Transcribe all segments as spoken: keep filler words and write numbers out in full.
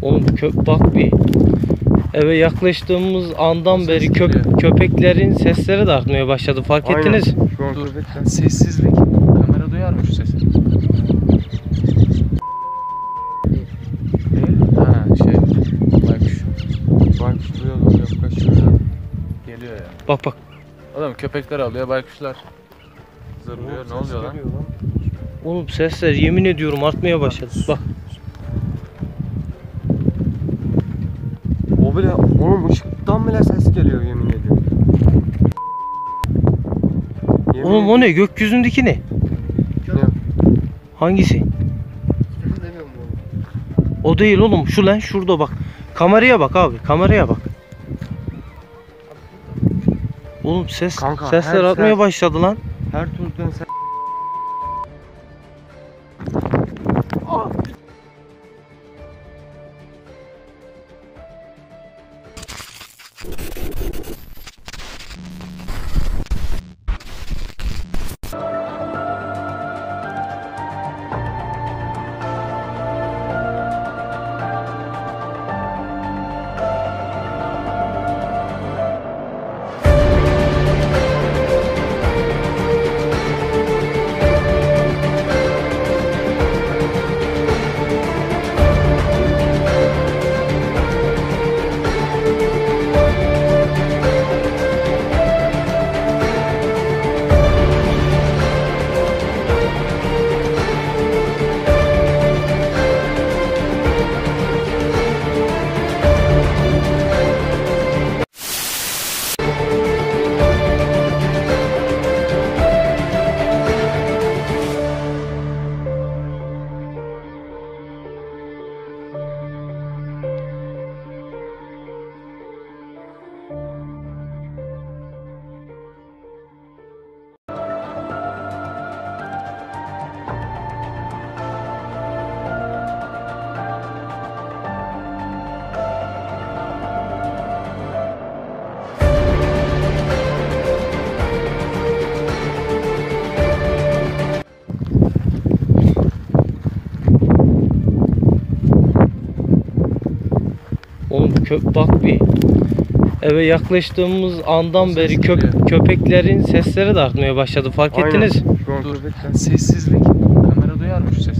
Oğlum köp bak bir. Eve yaklaştığımız andan Ses beri köp geliyor. köpeklerin sesleri de artmaya başladı. Fark Aynen. ettiniz? Şu an Dur. köpekler. Sessizlik. Kamera duyar mı şu sesi? Değil mi? Ha şey. Baykuş. Baykuş buraya doğru yaklaşıyor. Geliyor ya. Bak bak. Adam köpekler alıyor, baykuşlar zırlıyor. Ne oluyor lan? Oğlum sesler yemin ediyorum artmaya başladı. Bak. O bile, oğlum ışıktan bile ses geliyor yemin ediyorum. Yemin Oğlum o ne? Gökyüzündeki ne? Ne? Hangisi? O değil oğlum. Şu lan şurada bak. Kameraya bak abi. Kameraya bak. Oğlum ses Kanka, sesler her artmaya ses- başladı lan. Her türden ses. Oğlum köp bak bir. Eve yaklaştığımız andan Ses beri köp geliyor. köpeklerin sesleri de artmaya başladı. Fark Aynen. ettiniz? Şu an Dur. köpekler. Sessizlik. Kamera duyar mı şu sesi?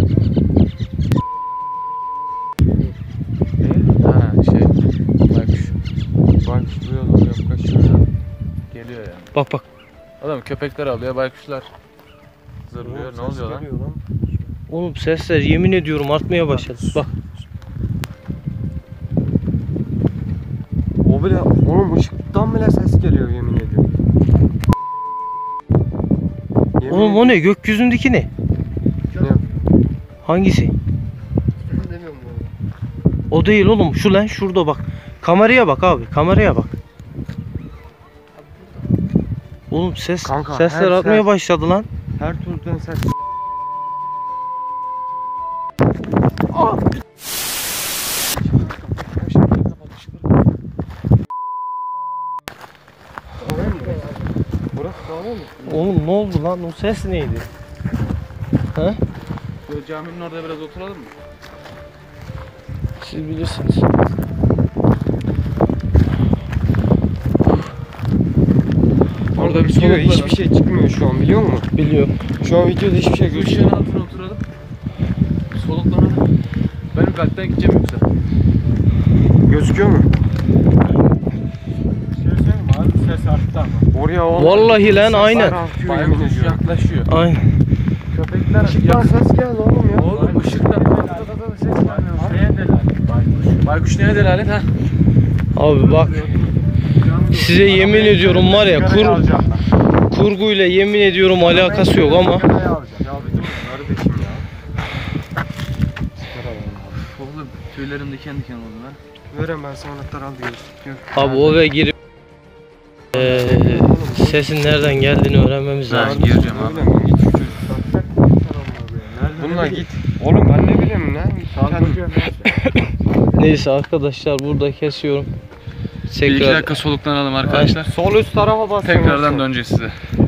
Değil mi? Ha şey. Baykuş. Baykuş buraya doğru yaklaşıyor. Geliyor ya. Bak bak. Adam köpekler alıyor, baykuşlar zırlıyor. Ne Ses oluyor lan? geliyor lan. Oğlum sesler yemin ediyorum artmaya başladı. Bak. O bile, oğlum ışıktan bile ses geliyor yemin ediyorum. Yemin Oğlum o ne? Gökyüzündeki ne? Ne? Hangisi? O değil oğlum. Şu lan şurada bak. Kameraya bak abi. Kameraya bak. Oğlum ses Kanka, sesler her artmaya ses- başladı lan. Her türden ses. Burası kahve mi? Oğlum ne oldu lan? O ses neydi? He? Böyle caminin orada biraz oturalım mı? Siz bilirsiniz. Orada bir Video soluk var. hiçbir şey çıkmıyor şu an biliyor musun? Biliyorum. Şu an videoda hiçbir şey Şu gözükmüyor. ışığın altına oturalım. Soluklanalım. Benim kalpten gideceğim yoksa. Gözüküyor mu? Şey söyleyeyim mi abi? Ses arttı ama. Oraya o. Vallahi lan aynen. Baykuş yaklaşıyor. Aynen. Köpekler Işıktan yak- ses geldi oğlum ya. Oğlum ışıktan Ses gelmiyor. Şeye delalet. Baykuş. Baykuş neye delalet ha? Abi bak. Size yemin ediyorum var ya kur, kurguyla yemin ediyorum alakası yok ama Ya bir dur kardeşim ya. Oğlum tüylerim diken diken oldu lan. Verem ben sana anahtarı al diyoruz. Yok. abi o ve girip eee sesin nereden geldiğini öğrenmemiz Ben lazım. gireceğim Ne abi. bileyim ben, git şu çocuktan. Bununla git. Oğlum ben ne bileyim lan. Kendim- Neyse arkadaşlar burada kesiyorum. Bir iki Tekrar dakika soluklanalım arkadaşlar. Sol üst tarafa bas. Tekrardan döneceğiz size.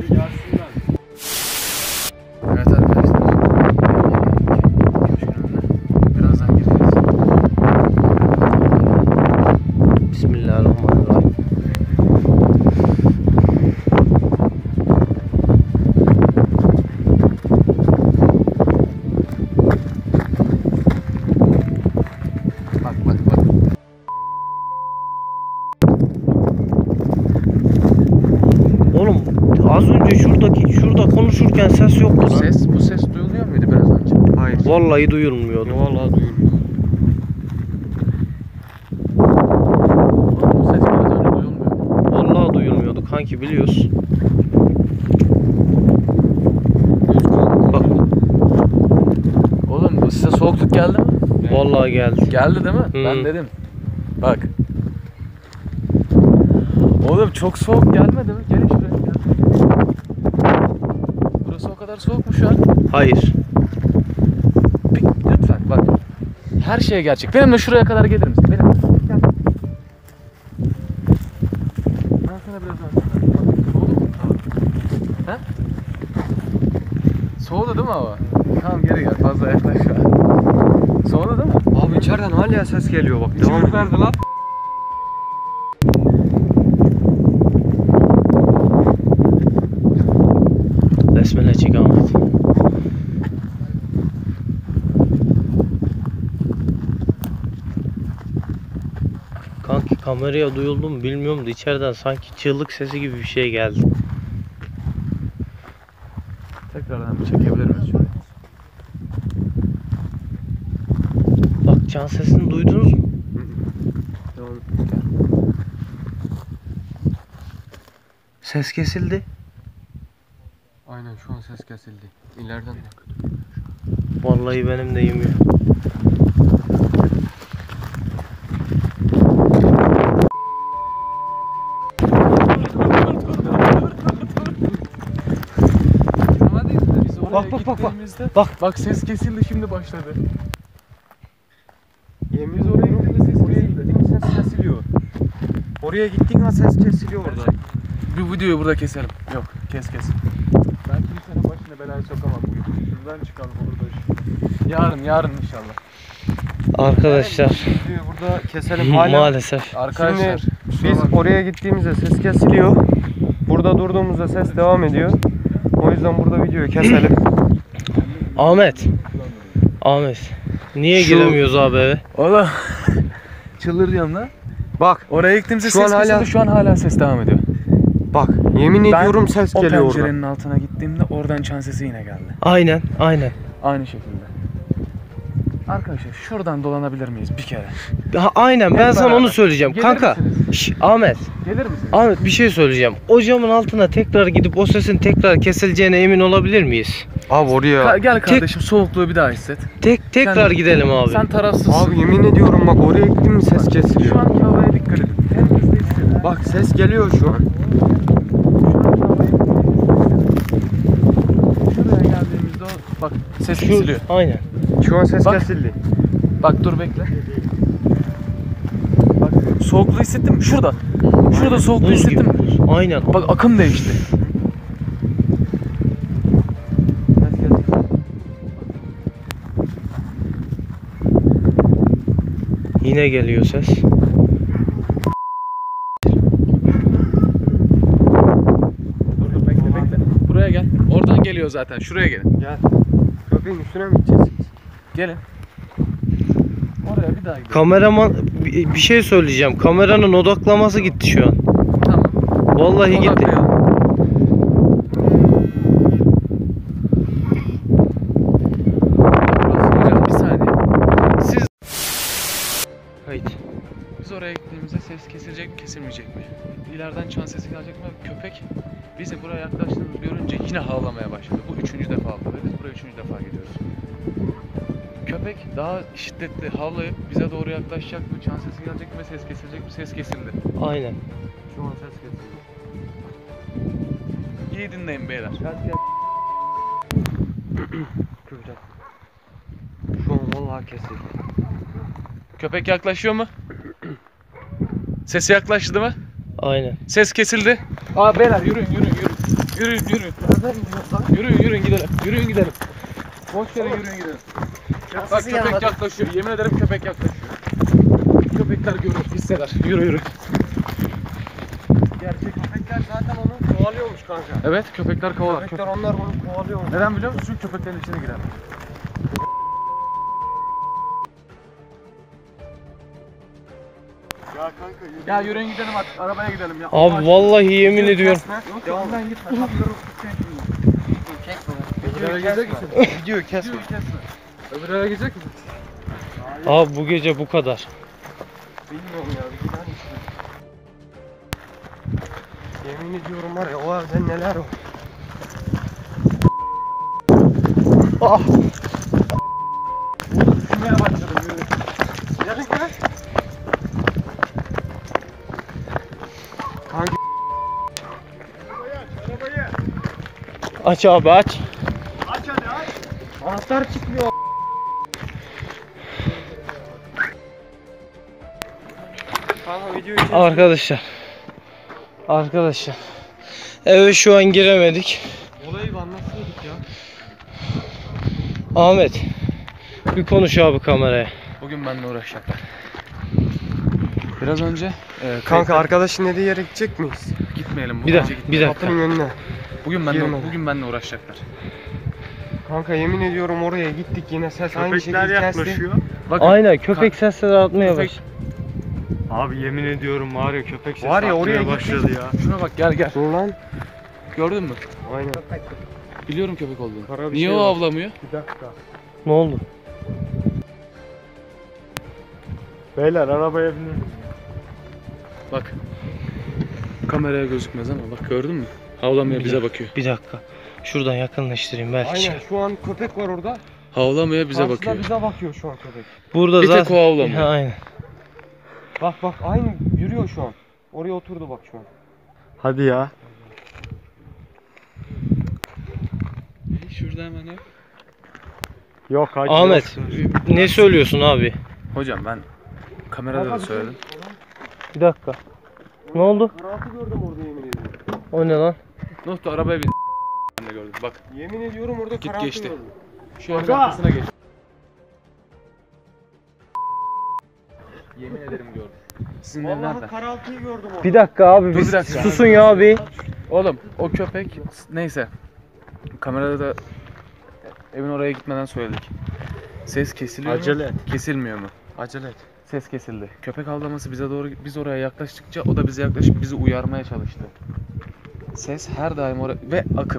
Evet arkadaşlar. Birazdan gireceğiz. Vallahi duyulmuyordu. Vallahi duyulmuyor. Bu ses biraz önce duyulmuyor. Vallahi duyulmuyordu kanki, biliyoruz. Bak Oğlum bu size soğukluk geldi mi? vallahi geldi. Geldi değil mi? Hı. Ben dedim. Bak. Oğlum çok soğuk gelmedi mi? Gelin şuraya gel. Burası o kadar soğuk mu şu an? Hayır. Bir, lütfen bak. Her şey gerçek. Benimle şuraya kadar gelir misin? Benimle. Gel. Ben sana biraz daha. Soğudu mu? He? Soğudu değil mi hava? Tamam geri gel. Fazla yaklaşma. Soğudu değil mi? Abi içeriden hala ses geliyor bak. Devam et. verdi lan. Besmele çek Ahmet. Kanki kameraya duyuldu mu bilmiyorum da içeriden sanki çığlık sesi gibi bir şey geldi. Tekrardan bir çekebilir miyiz şöyle? Bak can sesini duydunuz mu? Devam et. Ses kesildi. Aynen şu an ses kesildi. İleriden de. Vallahi benim de yemiyor. Bak bak bak bak. Bak bak ses kesildi şimdi başladı. Yemin Biz oraya gittiğimizde ses oraya kesildi. gittiğimizde ses kesiliyor. Oraya gittik ha ses kesiliyor orada. Bir videoyu burada keselim. Yok kes kes. Ben kimsenin başına belaya sokamam bugün. Şuradan çıkalım olur da iş. Yarın yarın inşallah. Arkadaşlar Videoyu burada keselim hala. maalesef. Arkadaşlar Şimdi biz oraya gittiğimizde ses kesiliyor. Burada durduğumuzda ses devam ediyor. O yüzden burada videoyu keselim. Ahmet. Ahmet. Niye Şu- giremiyoruz abi eve? Oğlum çıldır diyorum lan. Bak Oraya gittiğimizde Şu ses an kesildi hala- şu an hala ses devam ediyor. bak yemin Ben ediyorum ses O geliyor oradan. pencerenin altına gittiğimde oradan çan sesi yine geldi. Aynen aynen. Aynı şekilde. Arkadaşlar şuradan dolanabilir miyiz bir kere? Ha, aynen ben Hep sana beraber. onu söyleyeceğim. Gelir Kanka. misiniz? Şş, Ahmet. Gelir misiniz? Ahmet bir şey söyleyeceğim. O camın altına tekrar gidip o sesin tekrar kesileceğine emin olabilir miyiz? Abi oraya. Ka- gel kardeşim soğukluğu bir daha hisset. Tek tekrar Sen- gidelim abi. Sen tarafsızsın. Abi yemin ediyorum bak oraya gittim mi ses kesiliyor. Şu anki havaya dikkat edin. En hızlı hissedin. Bak ses geliyor şu an. Şuraya geldiğimizde o bak ses Şu, kesiliyor. aynen. Şu an ses Bak. kesildi. Bak dur bekle. Bak soğukluğu hissettin mi? Şurada. Şurada soğukluğu Buz gibi. hissettin mi? buz. Aynen. Bak akım değişti. Ses kesildi. Yine geliyor ses. Dur dur bekle bekle. Buraya gel. Oradan geliyor zaten. Şuraya gelin. Gel. Köpeğin üstüne mi gideceksiniz? Gelin. Oraya bir daha gidelim. Kameraman bir bir şey söyleyeceğim. Kameranın odaklaması gitti şu an. Tamam. Vallahi gitti. Odaklayalım. Burası hocam bir saniye. Siz Kayıt. biz oraya gittiğimizde ses kesilecek mi kesilmeyecek mi? İleriden çan sesi gelecek mi? Köpek bizi buraya yaklaştığımızı görünce yine havlamaya başladı. Bu üçüncü defa havladı. Biz buraya üçüncü defa gidiyoruz. Köpek daha şiddetli havlayıp bize doğru yaklaşacak mı? Çan sesi gelecek mi? Ses kesilecek mi? Ses kesildi. Aynen. Şu an ses kesildi. İyi dinleyin beyler. Köpek. Şu an vallahi kesildi. Köpek yaklaşıyor mu? Sesi yaklaştı değil mi? Aynen. Ses kesildi. Aa beyler yürüyün yürüyün yürüyün. Yürüyün yürüyün. Yürüyün yürüyün gidelim. Yürüyün gidelim. Boş yere yürüyün gidelim. Bak köpek yaklaşıyor. Yemin ederim köpek yaklaşıyor. Köpekler görür, hisseder. Yürü yürü. Gerçek köpekler zaten onu kovalıyormuş kanka. Evet köpekler kovalar. Köpekler onlar onu kovalıyormuş. Neden biliyor musun? Çünkü köpeklerin içine girer. Ya kanka yürü. Ya yürüyün gidelim artık. Arabaya gidelim ya. Abi vallahi yemin ediyorum. Yok Devam önden gitme. Kapıları Çekme. Videoyu Videoyu kesme. kesme. Videoyu kesme. Videoyu kesme. Öbür eve gidecek misin? Abi bu gece bu kadar. Bilmiyorum ya. Bir gider misin? Yemin ediyorum var ya o evde neler var. Ah! Düşünmeye başladım. Yürü. Gelin gel. Kanka. Aç abi aç. Anahtar çıkmıyor. Kanka videoyu çek. Arkadaşlar. Arkadaşlar. Eve şu an giremedik. Olayı bir anlatsaydık ya. Ahmet. Bir konuş abi kameraya. Bugün benimle uğraşacaklar. Biraz önce e, Kanka kayıtlar- arkadaşın dediği yere gidecek miyiz? gitmeyelim. Bu Bir gece dakika, gitmeyelim. bir dakika. Kapının önüne. Bugün benimle Girmeden. bugün benimle uğraşacaklar. Kanka yemin ediyorum oraya gittik yine ses aynı Köpekler şekilde kesti. yaklaşıyor. Bakın, Aynen köpek sesleri atmaya köpek- başladı. Abi yemin ediyorum var ya köpek sesi Var ya, oraya atmaya gittik. başladı ya. şuna bak, gel gel. Dur lan. Gördün mü? Aynen. Biliyorum köpek olduğunu. Kara bir Niye şey o var. avlamıyor? Bir dakika. Ne oldu? Beyler arabaya binin. Bak. Kameraya gözükmez ama bak, gördün mü? Havlamaya Bir bize dakika, bakıyor. Bir dakika. Şuradan yakınlaştırayım belki. Aynen çıkar. şu an köpek var orada. Havlamaya bize Karşıda bakıyor. bize bakıyor şu an köpek. Burada Bir tek zaten. o avlamıyor. Ha, aynen. Bak bak aynı yürüyor şu an. Oraya oturdu bak şu an. Hadi ya. Şurada hemen yok. Yok hadi. Ahmet ne söylüyorsun abi? Hocam ben kamerada da söyledim. Bir dakika. Ne oldu? Karaltı gördüm orada yemin ediyorum. O ne lan? Nokta arabaya bin. Ben de gördüm. Bak Yemin ediyorum orada Git karaltı geçti. gördüm. şu evin Aga! arkasına geç. Yemin ederim gördüm. Sizin ev Vallahi nerede? karaltıyı gördüm orada. Bir dakika abi. Dur bir bir dakika. Susun ya abi. Oğlum o köpek neyse. Kamerada da evin oraya gitmeden söyledik. Ses kesiliyor Acele mu? et. Kesilmiyor mu? Acele et. Ses kesildi. Köpek avlaması bize doğru, biz oraya yaklaştıkça o da bize yaklaşıp bizi uyarmaya çalıştı. Ses her daim oraya ve akım.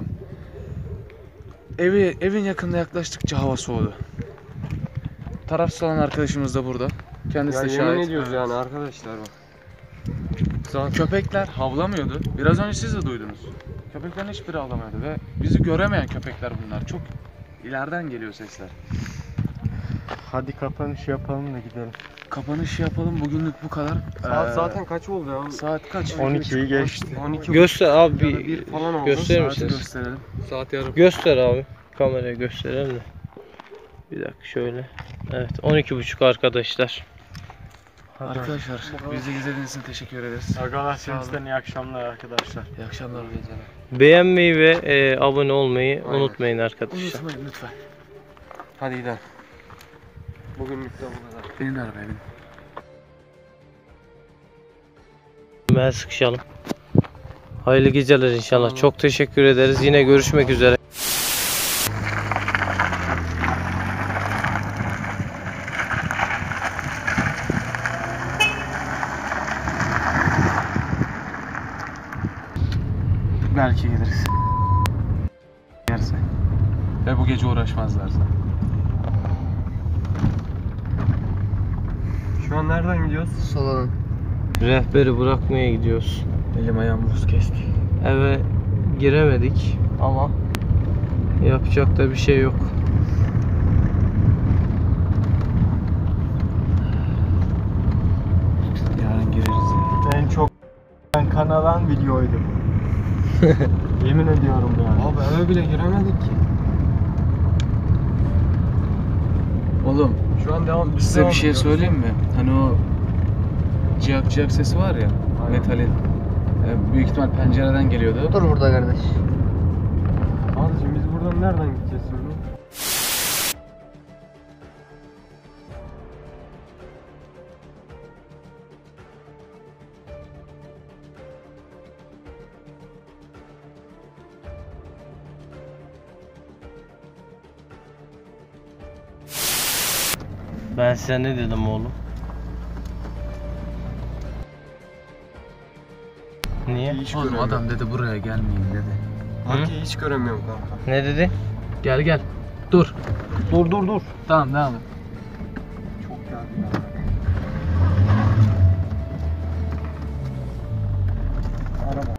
Evi evin yakınına yaklaştıkça hava soğudu. Tarafsız olan arkadaşımız da burada. Kendisi Ya de yemin şahit. ediyoruz yani arkadaşlar bak. Zaten köpekler havlamıyordu. Biraz önce siz de duydunuz. Köpeklerin hiçbiri havlamıyordu ve bizi göremeyen köpekler bunlar. Çok ileriden geliyor sesler. Hadi kapanış yapalım da gidelim. Kapanış yapalım. Bugünlük bu kadar. Saat Ee, zaten kaç oldu ya? saat kaç? on ikiyi geçti. on iki Göster abi Ya da bir bir falan oldu. gösterir Saati misiniz? gösterelim. Saat yarım. Göster abi. Kameraya gösterelim de. Bir dakika şöyle. Evet on iki buçuk arkadaşlar. Arkadaşlar bizi izlediğiniz için teşekkür ederiz. Agalar Sims'ten iyi akşamlar arkadaşlar. İyi akşamlar geceler. Beğenmeyi ve e, abone olmayı Aynen. unutmayın arkadaşlar. Unutmayın lütfen. Hadi gidelim. Bugünlük de bu kadar. Benim de arabaya binin. Ben sıkışalım. Hayırlı geceler inşallah. Çok teşekkür ederiz. Yine görüşmek üzere. Belki geliriz. Yerse. Ve bu gece uğraşmazlarsa. Şu an nereden gidiyoruz? Sola. Rehberi bırakmaya gidiyoruz. Elim ayağım buz kesti. Eve giremedik ama yapacak da bir şey yok. Yarın gireriz ya. En çok kan alan videoydu. Yemin ediyorum yani. Abi eve bile giremedik ki. Oğlum Şu an devam. biz size devam bir şey ediyoruz. söyleyeyim mi? Hani o ciyak ciyak sesi var ya, Aynen. metalin. e, Büyük ihtimal pencereden geliyordu. Dur burada kardeş. Abicim biz buradan nereden gideceğiz şimdi? Ben size ne dedim oğlum? Niye? Hiç Oğlum göremiyorum. adam dedi buraya gelmeyin dedi. Hakkı hiç göremiyorum kanka. Ne dedi? Gel gel. Dur. Dur dur dur. Tamam devam et. Çok geldi. Araba.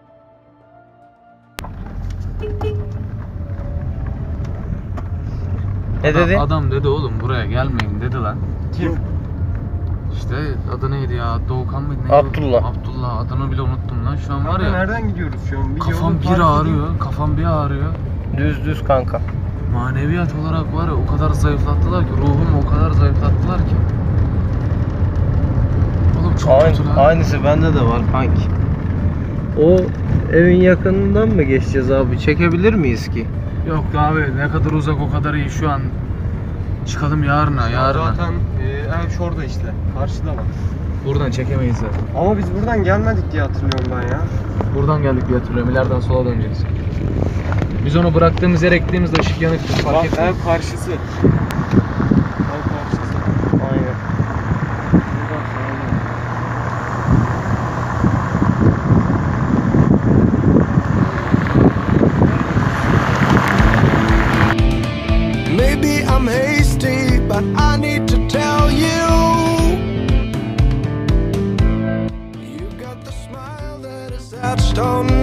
Ne Adam- dedi? Adam dedi oğlum buraya gelmeyin dedi lan. Kim? İşte adı neydi ya? Doğukan mıydı? Neydi? Abdullah. Abdullah. Adını bile unuttum lan. Şu an var Kanka ya. nereden gidiyoruz şu an? Bir Kafam yolun bir tarifi ağrıyor. Kafam bir ağrıyor. Düz düz kanka. Maneviyat olarak var ya o kadar zayıflattılar ki. Ruhumu o kadar zayıflattılar ki. Oğlum çok kötü lan. Aynı, aynısı bende de var kanki. O evin yakınından mı geçeceğiz abi? Çekebilir miyiz ki? Yok abi ne kadar uzak o kadar iyi şu an. Çıkalım yarına yarına. Zaten e, ev şurada işte. Karşıda bak. Buradan çekemeyiz zaten. Ama biz buradan gelmedik diye hatırlıyorum ben ya. Buradan geldik diye hatırlıyorum. İleriden sola döneceğiz. Biz onu bıraktığımız yere gittiğimizde ışık yanıktı. Fark Bak ettin. ev karşısı. Ev karşısı. Aynen. Buradan sağlı. Maybe I'm hasty, but I need to tell you. You got the smile that is etched on